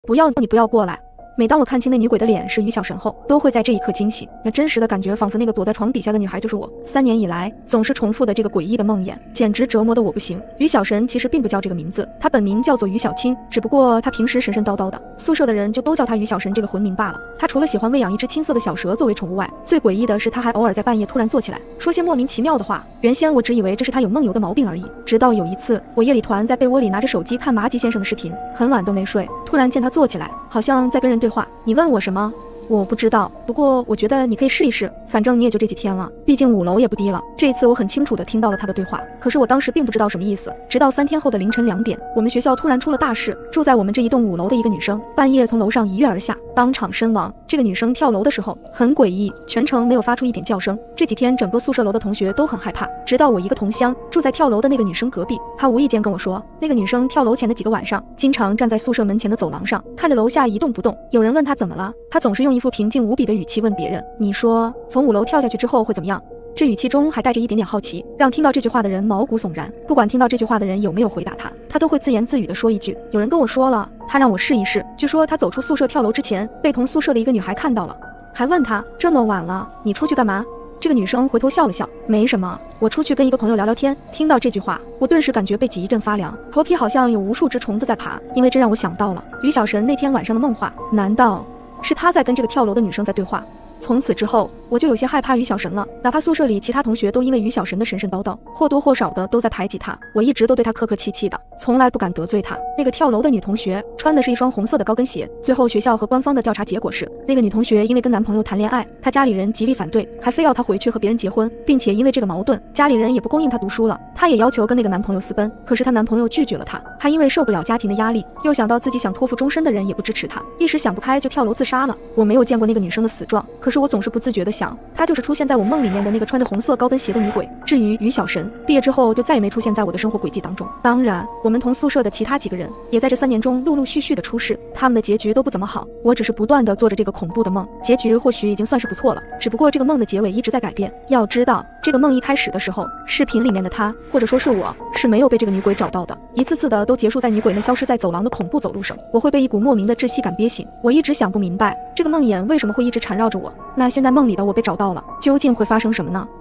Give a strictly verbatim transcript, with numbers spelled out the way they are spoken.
不要你不要过来。每当我看清那女鬼的脸是于小神后，都会在这一刻惊喜。那真实的感觉，仿佛那个躲在床底下的女孩就是我。三年以来，总是重复的这个诡异的梦魇，简直折磨得我不行。于小神其实并不叫这个名字，她本名叫做于小青，只不过她平时神神叨叨的，宿舍的人就都叫她于小神这个魂名罢了。她除了喜欢喂养一只青色的小蛇作为宠物外，最诡异的是她还偶尔在半夜突然坐起来，说些莫名其妙的话。原先我只以为这是她有梦游的毛病而已，直到有一次，我夜里团在被窝里拿着手机看麻吉先生的视频，很晚都没睡，突然见他坐起来，好像在跟人对话。你问我什么？我不知道，不过我觉得你可以试一试，反正你也就这几天了，毕竟五楼也不低了。这一次我很清楚地听到了他的对话，可是我当时并不知道什么意思。直到三天后的凌晨两点，我们学校突然出了大事，住在我们这一栋五楼的一个女生半夜从楼上一跃而下，当场身亡。这个女生跳楼的时候很诡异，全程没有发出一点叫声。这几天整个宿舍楼的同学都很害怕，直到我一个同乡住在跳楼的那个女生隔壁，她无意间跟我说，那个女生跳楼前的几个晚上，经常站在宿舍门前的走廊上，看着楼下一动不动。有人问她怎么了，她总是用一副平静无比的语气问别人，你说从五楼跳下去之后会怎么样？这语气中还带着一点点好奇，让听到这句话的人毛骨悚然。不管听到这句话的人有没有回答他，他都会自言自语地说一句，有人跟我说了，他让我试一试。据说他走出宿舍跳楼之前，被同宿舍的一个女孩看到了，还问他，这么晚了，你出去干嘛？这个女生回头笑了笑，没什么，我出去跟一个朋友聊聊天。听到这句话，我顿时感觉背脊一阵发凉，头皮好像有无数只虫子在爬，因为这让我想到了于小神那天晚上的梦话，难道是他在跟这个跳楼的女生在对话？从此之后，我就有些害怕于小神了，哪怕宿舍里其他同学都因为于小神的神神叨叨，或多或少的都在排挤他，我一直都对他客客气气的，从来不敢得罪他。那个跳楼的女同学穿的是一双红色的高跟鞋，最后学校和官方的调查结果是，那个女同学因为跟男朋友谈恋爱，她家里人极力反对，还非要她回去和别人结婚，并且因为这个矛盾，家里人也不供应她读书了，她也要求跟那个男朋友私奔，可是她男朋友拒绝了她，她因为受不了家庭的压力，又想到自己想托付终身的人也不支持她，一时想不开就跳楼自杀了。我没有见过那个女生的死状，可是我总是不自觉地想，她就是出现在我梦里面的那个穿着红色高跟鞋的女鬼。至于于小神，毕业之后就再也没出现在我的生活轨迹当中。当然，我们同宿舍的其他几个人也在这三年中陆陆续续的出事，他们的结局都不怎么好。我只是不断的做着这个恐怖的梦，结局或许已经算是不错了，只不过这个梦的结尾一直在改变。要知道，这个梦一开始的时候，视频里面的他，或者说是我，是没有被这个女鬼找到的，一次次的都结束在女鬼那消失在走廊的恐怖走路声。我会被一股莫名的窒息感憋醒，我一直想不明白，这个梦魇为什么会一直缠绕着我。那现在梦里的我被找到了，究竟会发生什么呢？